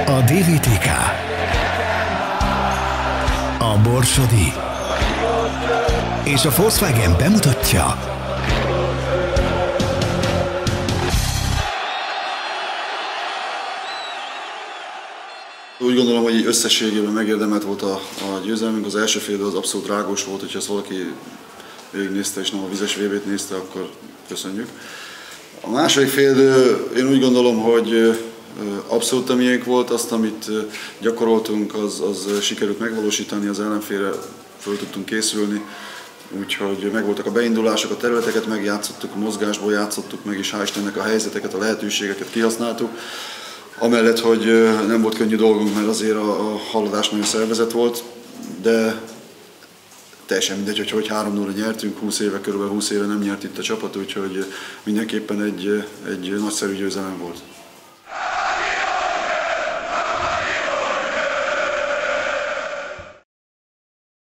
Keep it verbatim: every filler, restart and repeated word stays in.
A dé vé té ká, a Borsodi és a Volkswagen bemutatja Úgy gondolom, hogy összességében megérdemelt volt a, a győzelmünk. Az első fél az abszolút rágós volt, hogyha ezt valaki végignézte és nem a vizes vé bét nézte, akkor köszönjük. A második fél, én úgy gondolom, hogy abszolút a miénk volt, azt, amit gyakoroltunk, az, az sikerült megvalósítani, az ellenfélre föl tudtunk készülni, úgyhogy megvoltak a beindulások, a területeket megjátszottuk, a mozgásból játszottuk meg, és hál' Istennek a helyzeteket, a lehetőségeket kihasználtuk. Amellett, hogy nem volt könnyű dolgunk, mert azért a, a haladás nagyon szervezett volt, de teljesen mindegy, hogy, hogy három nulla nyertünk, húsz éve, körülbelül húsz éve nem nyert itt a csapat, úgyhogy mindenképpen egy, egy nagyszerű győzelem volt.